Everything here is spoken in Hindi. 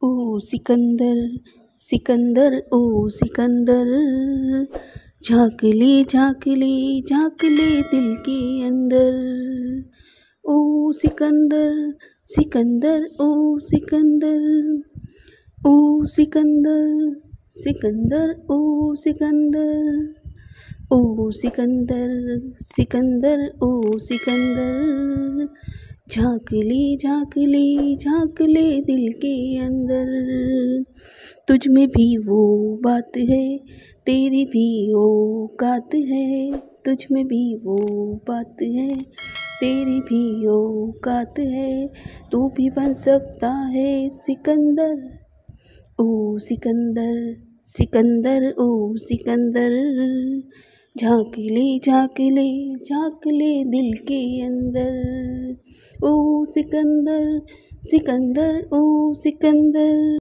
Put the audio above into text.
ओ सिकंदर सिकंदर ओ सिकंदर, झाँक ले झाँक ले झाँक ले दिल के अंदर। ओ सिकंदर सिकंदर ओ सिकंदर, ओ सिकंदर सिकंदर ओ सिकंदर, ओ सिकंदर सिकंदर ओ सिकंदर, झाँक ले दिल के अंदर। तुझ में भी वो बात है, तेरी भी औकात है। तुझ में भी वो बात है, तेरी भी औकात है। तू भी बन सकता है सिकंदर। ओ सिकंदर सिकंदर ओ सिकंदर, झाँक ले दिल के अंदर। ओ सिकंदर सिकंदर ओ सिकंदर।